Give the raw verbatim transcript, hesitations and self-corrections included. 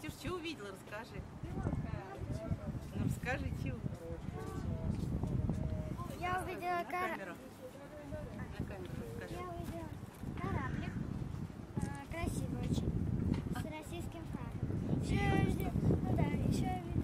Катюш, что увидела? Расскажи. Ну, расскажи, чего? Я увидела кор... камеру. На камеру расскажи. Я увидела кораблик, красивый очень, с российским флагом. Еще я увидела, ну да, еще я увидела